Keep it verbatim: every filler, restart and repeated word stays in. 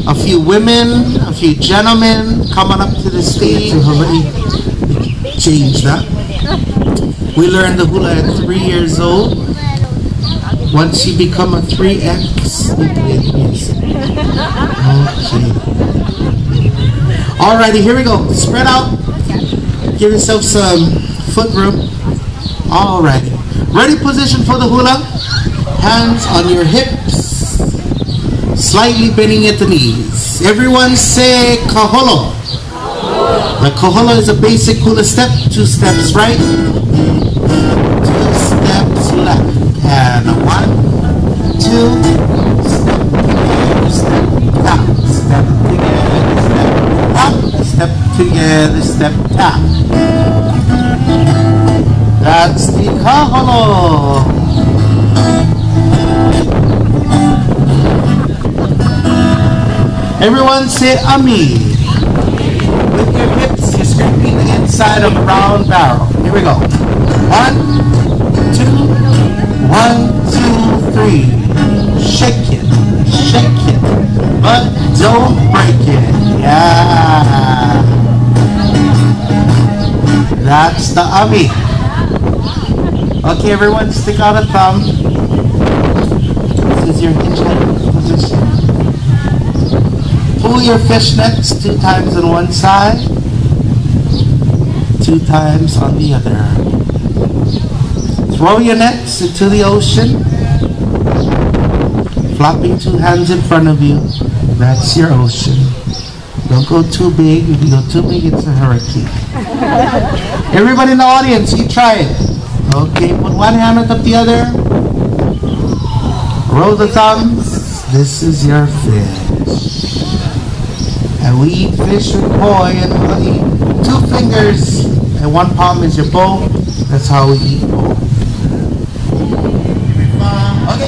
A few women, a few gentlemen coming up to the stage. Change that. We learned the hula at three years old. Once you become a three X, you play music. Okay. Alrighty, here we go. Spread out. Give yourself some foot room. Alrighty. Ready position for the hula. Hands on your hips. Slightly bending at the knees. Everyone say kaholo. The kaholo is a basic hula step. Two steps right. Two steps left. And a one, two, step together, step down, step together, step up, step together, step down. That's the kaholo. Everyone say ami. With your hips, you're scraping the inside of a round barrel. Here we go. One, two, one, two, three. Shake it, shake it, but don't break it. Yeah. That's the ami. Okay, everyone, stick out a thumb. This is your hinge head position. Pull your fishnets two times on one side, two times on the other. Throw your nets into the ocean, flopping two hands in front of you. That's your ocean. Don't go too big. If you go too big, it's a hurricane. Everybody in the audience, you try it. Okay, put one hand on top of the other. Roll the thumbs. This is your fish. And we eat fish with koi and we eat two fingers and one palm is your bowl. That's how we eat bowl. Okay.